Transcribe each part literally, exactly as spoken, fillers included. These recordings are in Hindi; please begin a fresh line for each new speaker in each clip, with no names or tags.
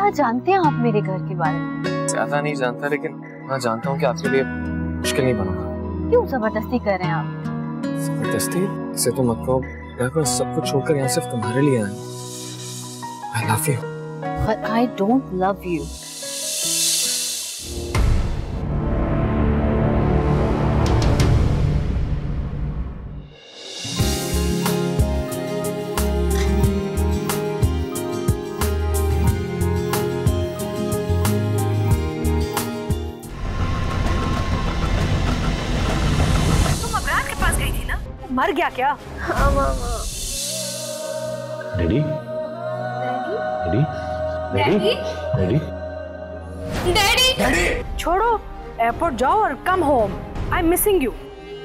कितना जानते हैं आप मेरे घर के बारे में?
ज्यादा नहीं जानता, लेकिन मैं जानता हूँ कि आपके लिए मुश्किल नहीं बनूंगा।
क्यों जबरदस्ती कर रहे हैं आप?
जबरदस्ती से तो मत कहो, मैं सब कुछ छोड़कर यहाँ सिर्फ तुम्हारे लिए आया। I love you.
But I don't love you.
मर गया क्या?
हाँ मामा।
Daddy? Daddy? Daddy? Daddy?
Daddy?
Daddy?
छोड़ो, एयरपोर्ट जाओ और come home. I am missing you.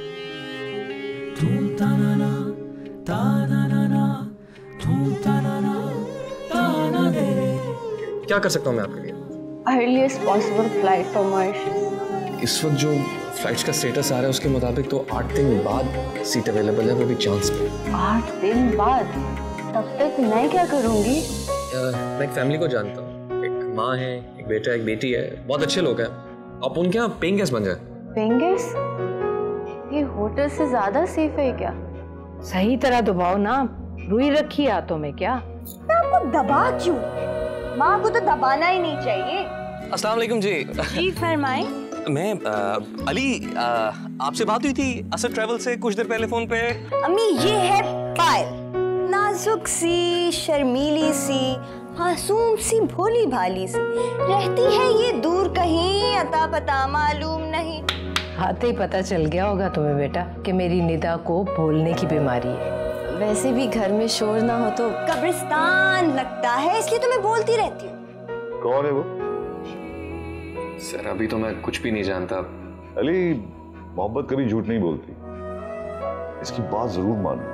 क्या कर सकता हूँ मैं आपके लिए?
Earliest possible flight for Mauritius.
इस वक्त जो फ्लाइट्स का स्टेटस आ रहा है उसके मुताबिक तो आठ दिन बाद सीट अवेलेबल है, वो भी चांस पे।
आठ दिन बाद? तब तक मैं क्या करूँगी?
मैं एक फैमिली को जानता हूँ, एक माँ है, एक बेटा, एक बेटी है, बहुत अच्छे लोग हैं। आप उनके यहाँ पेइंग गेस्ट बन जाए।
Paying guest? ये होटल से ज्यादा सेफ है क्या?
सही तरह दबाओ ना, रुई रखी हाथों में क्या?
आपको दबा क्यों? माँ को तो दबाना ही नहीं चाहिए।
अस्सलाम वालेकुम जी।
जी फरमाएं।
मैं आ, अली, आ, आपसे बात हुई थी असद ट्रैवल से कुछ देर पहले फोन पे।
अम्मी ये है पायल, नाजुक सी, शर्मीली सी, मासूम सी, भोली भाली सी, रहती है ये दूर कहीं, अता पता मालूम नहीं।
आते ही पता चल गया होगा तुम्हें बेटा कि मेरी निदा को भूलने की बीमारी है।
वैसे भी घर में शोर ना हो तो
कब्रिस्तान लगता है, इसलिए तो मैं बोलती रहती हूँ।
कौन है वो?
सर अभी तो मैं कुछ भी नहीं जानता।
अली, मोहब्बत कभी झूठ नहीं बोलती, इसकी बात जरूर मानो।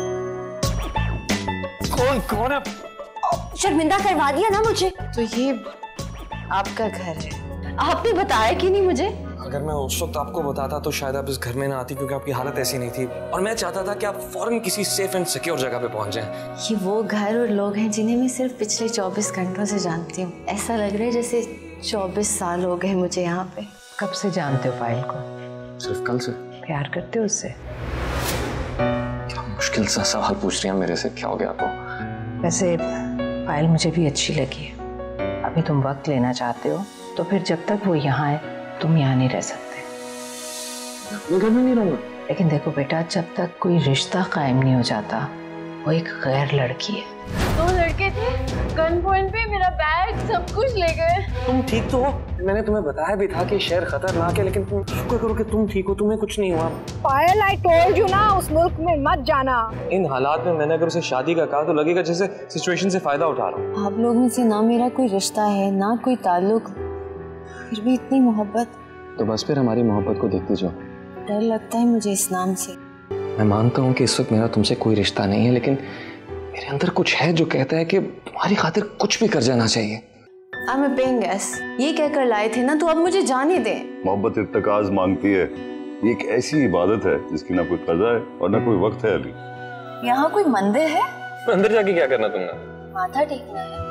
कौन कौन है?
शर्मिंदा करवा दिया ना मुझे।
तो ये आपका घर है? आपने बताया कि नहीं मुझे?
अगर मैं उस वक्त आपको बताता तो शायद आप इस घर में ना आती, क्योंकि आपकी हालत ऐसी नहीं थी और मैं चाहता था कि आप फौरन किसी सेफ एंड सिक्योर जगह पे पहुंच जाएं।
ये वो घर और लोग हैं जिन्हें मैं सिर्फ पिछले चौबीस घंटों से जानती हूँ। ऐसा लग रहा है जैसे चौबीस साल हो गए मुझे यहाँ पे।
कब से जानते हो पायल को?
सिर्फ कल से।
प्यार करते हो उससे?
क्या मुश्किल सा सवाल पूछ रही हैं मेरे से, क्या हो गया आपको?
वैसे पायल मुझे भी अच्छी लगी है। अभी तुम वक्त लेना चाहते हो तो फिर जब तक वो यहाँ है तुम यहाँ नहीं रह सकते।
मैं घर में नहीं रहूंगा।
लेकिन देखो बेटा, जब तक कोई रिश्ता कायम नहीं हो जाता, वो एक गैर लड़की है।
दो लड़के थे, गन पॉइंट पे मेरा बैग सब कुछ ले गए।
तुम ठीक तो हो? मैंने तुम्हें बताया भी था कि शहर खतरनाक है, लेकिन तुम शुक्र करो कि तुम ठीक हो, तुम्हें कुछ नहीं हुआ।
पायल, आई टोल्ड यू ना, उस मुल्क में मत जाना।
इन हालात में मैंने अगर उसे शादी का कहा तो लगेगा जैसे सिचुएशन से फायदा उठा रहा हूँ।
आप लोगों से ना मेरा कोई रिश्ता है ना कोई ताल्लुक, फिर भी इतनी मोहब्बत।
तो बस फिर हमारी मोहब्बत को देखती जाओ।
डर लगता है मुझे इस नाम से।
मैं मानता हूँ कि इस वक्त मेरा तुमसे कोई रिश्ता नहीं है, लेकिन मेरे अंदर कुछ है जो कहता है कि तुम्हारी खातिर कुछ भी कर जाना चाहिए।
I'm a paying guest, ये कहकर लाए थे ना, तो अब मुझे जाने दें।
मोहब्बत इत्तकाज मांगती है, ये एक ऐसी इबादत है जिसकी ना कोई कज़ा है और ना कोई वक्त है। अली,
यहाँ कोई मंदिर है?
अंदर जाके क्या करना तुमने?
माथा टेकना है।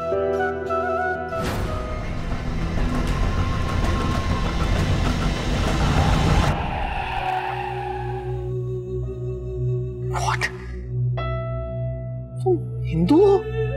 What? तुम हिंदू हो?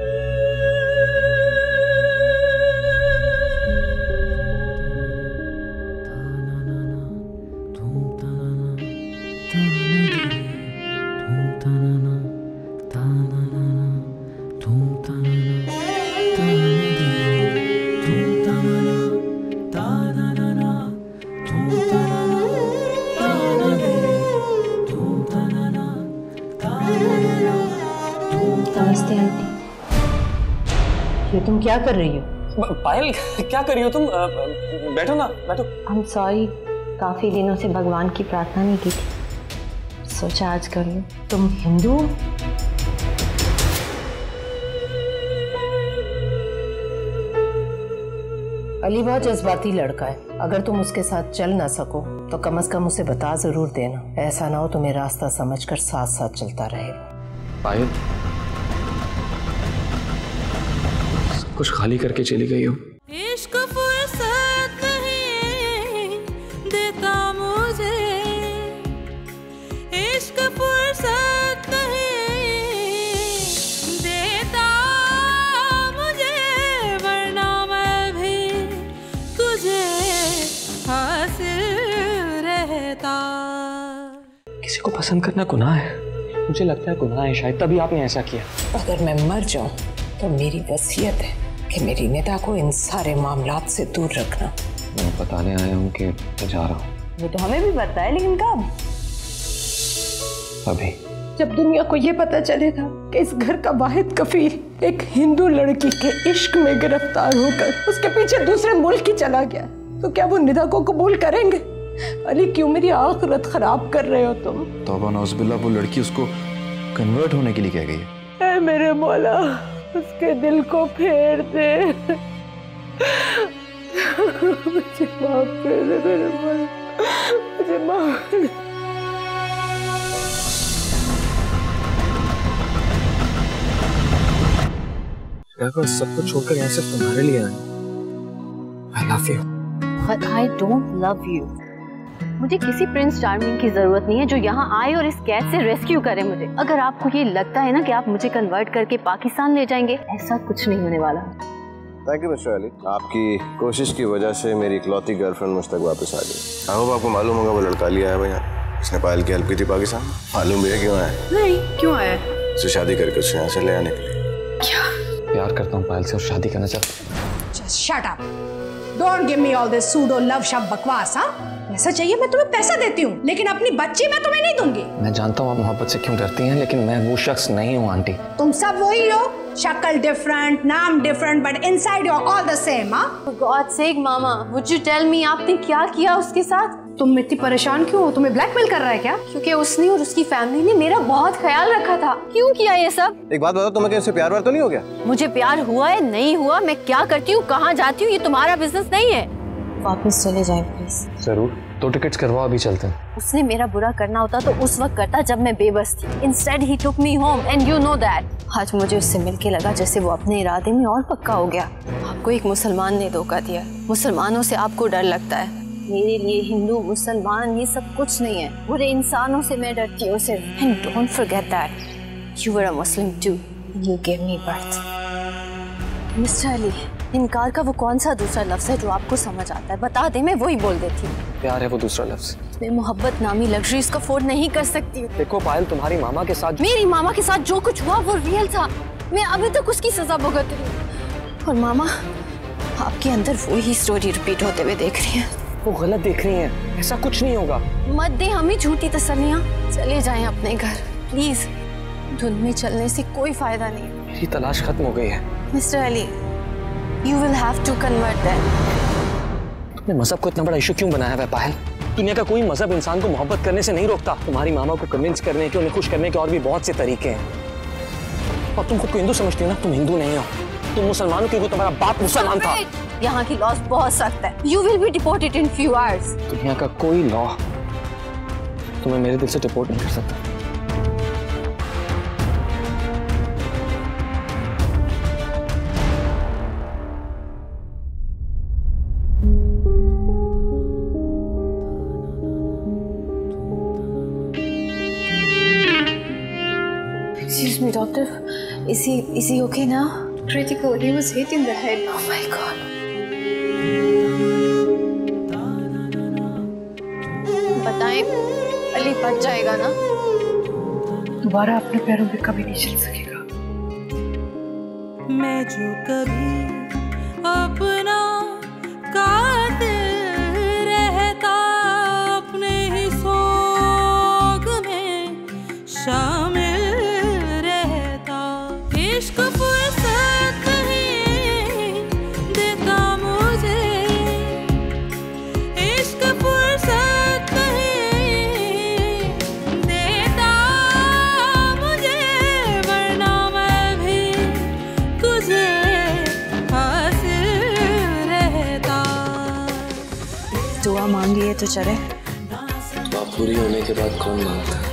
नमस्ते आंटी।
ये तुम क्या कर रही हो?
पायल, क्या कर रही हो तुम? बैठो ना, बैठो।
I'm sorry, काफी दिनों से भगवान की प्रार्थना नहीं की थी, सोचा आज कर लूं।
तुम हिंदू? अली बहुत जज्बाती लड़का है, अगर तुम उसके साथ चल ना सको तो कम से कम उसे बता जरूर देना। ऐसा ना हो तुम्हें रास्ता समझकर साथ साथ चलता रहे।
पायल, कुछ खाली करके चली गई हो।
इश्क फुर्सत नहीं देता मुझे, इश्क फुर्सत नहीं देता मुझे, वरना मैं भी तुझे हासिल रहता।
किसी को पसंद करना गुनाह है, मुझे लगता है गुनाह है शायद, तभी आपने ऐसा किया।
अगर मैं मर जाऊं तो मेरी वसीयत है कि मेरी निदा को इन सारे मामलात से दूर रखना।
मैं बताने आया हूँ कि मैं जा रहा हूँ।
वो तो हमें भी पता है, लेकिन कब?
अभी।
जब दुनिया को ये पता चलेगा कि इस घर का वाहिद कफील एक हिंदू लड़की के इश्क में गिरफ्तार होकर उसके पीछे दूसरे मुल्क ही चला गया, तो क्या वो निदा को कबूल करेंगे? अली, क्यों मेरी आखिरत खराब कर रहे हो तुम?
तौबा नौज़ुबिल्लाह, वो लड़की उसको कन्वर्ट होने के लिए कह गई है।
ऐ मेरे मौला, उसके दिल को फेर दे। मुझे माफ कर दे मेरे मौला, मुझे माफ कर दे।
देखो, सब कुछ छोड़कर यहाँ सिर्फ तुम्हारे लिए आए। I love you.
But I don't love you. मुझे किसी प्रिंस चार्मिंग की जरूरत नहीं है जो यहाँ आए और इस कैद से रेस्क्यू करे मुझे। अगर आपको ये लगता है ना कि आप मुझे कन्वर्ट करके पाकिस्तान ले जाएंगे, ऐसा कुछ नहीं होने वाला।
थैंक यू मिस्टर अली, आपकी कोशिश की वजह से मेरी इकलौती गर्लफ्रेंड मुझ तक वापस आ गई। आई होप आपको मालूम होगा वो लड़का लिया है भैया, इसने पायल की हेल्प की थी पाकिस्तान। मालूम भी है क्यों आया?
नहीं, क्यों आया?
उसे शादी करके उसे यहाँ से ले आने के लिए।
क्या?
प्यार करता हूँ पायल से और शादी करना चाहता हूँ।
Just shut up. Don't give me all this pseudo love शब्द बकवास। हाँ, ऐसा चाहिए मैं तुम्हें पैसा देती हूँ, लेकिन अपनी बच्ची मैं तुम्हें नहीं दूंगी।
मैं जानता हूँ आप मोहब्बत से क्यों डरती हैं, लेकिन मैं वो शख्स नहीं हूँ आंटी।
तुम सब वही हो, शक्ल डिफरेंट, नाम different, but inside you are all the same. हाँ,
For God's sake, मामा, would you tell me आपने क्या किया उसके साथ?
तुम इतनी परेशान क्यों हो? तुम्हें ब्लैकमेल कर रहा है क्या?
क्योंकि उसने और उसकी फैमिली ने मेरा बहुत ख्याल रखा था। क्यों किया ये सब?
एक बात बताओ, तुम्हें क्या इससे प्यार व्यार तो नहीं हो गया?
मुझे प्यार हुआ है, नहीं हुआ, मैं क्या करती हूँ, कहाँ जाती हूँ, ये तुम्हारा बिजनेस नहीं है। वापस चले जाएं प्लीज।
जरूर, दो टिकट्स करवाओ, अभी चलते हैं।
उसने मेरा बुरा करना होता तो उस वक्त करता जब मैं बेबस थी। Instead he took me home and you know that। आज मुझे उससे मिलके लगा जैसे वो अपने इरादे में और पक्का हो गया। आपको एक मुसलमान ने धोखा दिया। मुसलमानों से आपको डर लगता है, मेरे लिए हिंदू मुसलमान ये सब कुछ नहीं है, बुरे इंसानों से मैं डरती हूँ सिर्फ। And don't forget that you were a Muslim too and you gave me birth। Mr Ali, इनकार का वो कौन सा दूसरा लफ्ज है जो आपको समझ आता है? बता दे, मैं वही बोल देती हूँ।
प्यार है वो दूसरा लफ्ज।
मैं मोहब्बत नामी लग्जरी इसको अफोर्ड नहीं कर सकती।
देखो पायल, तुम्हारी मामा के साथ
मेरी मामा के साथ जो कुछ हुआ वो रियल था। मैं अभी तक उसकी सजा भुगत रही हूँ और मामा आपके अंदर वो ही स्टोरी रिपीट होते हुए देख रही है।
वो गलत देख रही हैं, ऐसा कुछ नहीं होगा।
मत दे हमें झूठी तसल्लियाँ, चले जाएं अपने घर प्लीज। धुन में चलने से कोई फायदा नहीं।
मेरी तलाश खत्म हो गई है।
Mr Ali, you will have to convert them।
तुमने मजहब को इतना बड़ा इशू क्यों बनाया है पायल? दुनिया का कोई मजहब इंसान को मोहब्बत करने से नहीं रोकता। तुम्हारी मामा को कन्विंस करने के, उन्हें खुश करने के और भी बहुत से तरीके हैं। और तुम खुद को हिंदू समझती हो ना, तुम हिंदू नहीं हो, तुम मुसलमान हो क्योंकि तुम्हारा बाप मुसलमान था।
यहाँ की लॉज बहुत सख्त है। You will be deported in few hours।
दुनिया का कोई लॉ तुम्हें मेरे दिल से डिपोर्ट नहीं कर सकता।
Excuse me, doctor. Is he is he okay now?
Critical. He was hit in the head.
Oh my God. बताएं, अली बच जाएगा ना?
दोबारा अपने पैरों पे कभी नहीं चल सकेगा।
मैं जो कभी अपना कातिल रहता, अपने ही सोग में शामिल रहता। इश्क फुर्सत नहीं देता मुझे, इश्क फुर्सत नहीं देता मुझे, वरना मैं भी तुझे हासिल रहता।
दुआ मांगी है तो चले।
बात पूरी होने के बाद कौन मांगता है?